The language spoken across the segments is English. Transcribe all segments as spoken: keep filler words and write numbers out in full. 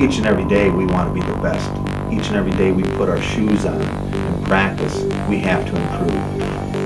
Each and every day we want to be the best. Each and every day we put our shoes on and practice, we have to improve.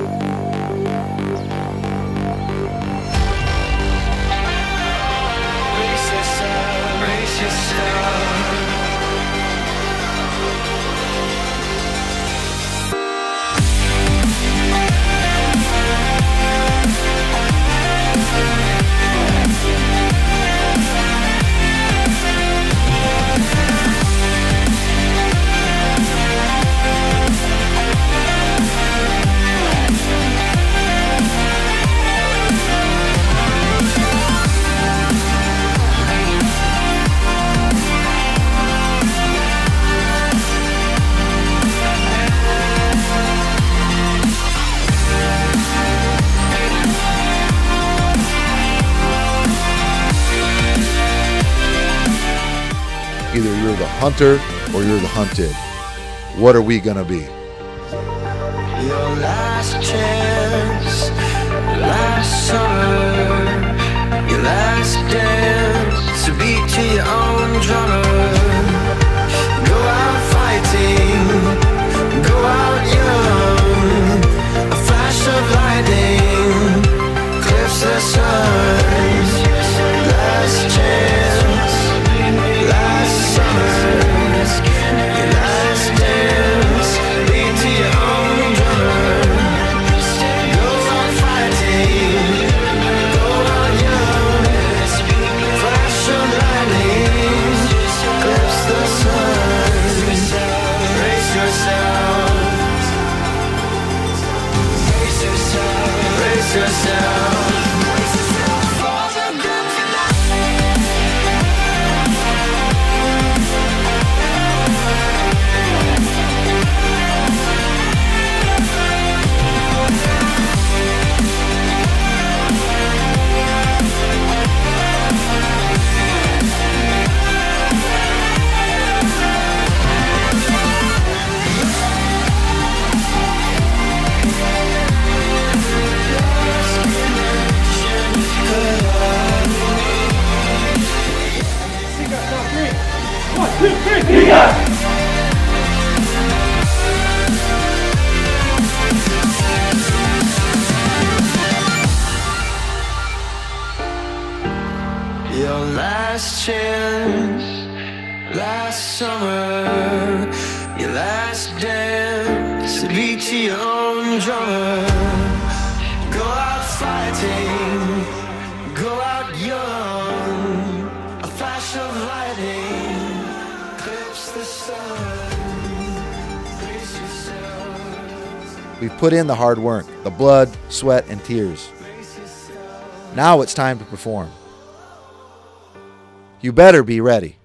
Either you're the hunter or you're the hunted. What are we gonna be? Your last chance, last summer, your last dance, to beat to your own drummer. Go out fighting, go out young, a flash of lightning, cliffs the sun. Last chance, last summer, your last dance, beat to your own drummer. Go out fighting, go out young, flash of lightning, clips the sun. Brace yourself, brace yourself, brace yourself. Peacock! Your last chance, last summer, your last dance, to beat to your own drummer. Go out fighting, go out young, a flash of lightning, clips the sun. Brace yourself. We've put in the hard work, the blood, sweat, and tears. Now it's time to perform. You better be ready.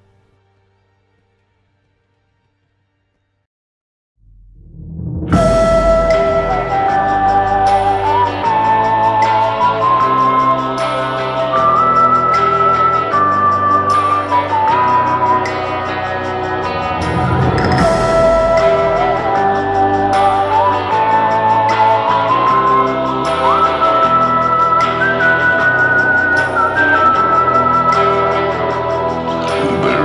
But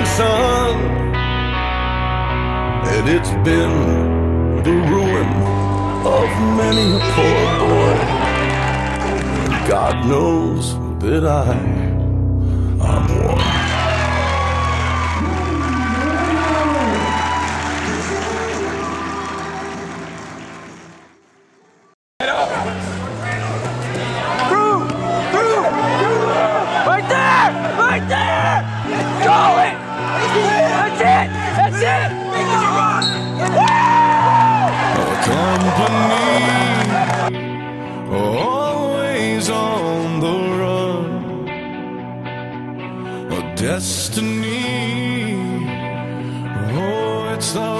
sun, and it's been the ruin of many a poor boy. God knows that I, I'm one. Destiny, oh, it's the